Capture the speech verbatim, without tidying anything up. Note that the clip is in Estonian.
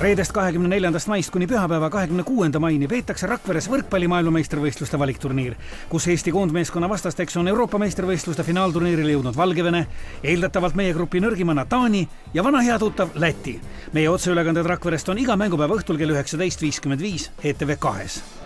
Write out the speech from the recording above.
Reedest kahekümne neljandast maist kuni pühapäeva kahekümne kuuenda maini peetakse Rakveres võrkpalli maailmameistrivõistluste valikturniir, kus Eesti koondmeeskonna vastasteks on Euroopa meistrivõistluste finaalturniirile jõudnud Valgevene, eeldatavalt meie grupi nõrgimana Taani ja vana hea tuttav Läti. Meie otseülekanded Rakverest on iga mängupäeva õhtul kell üheksateist viiskümmend viis E T V kahes.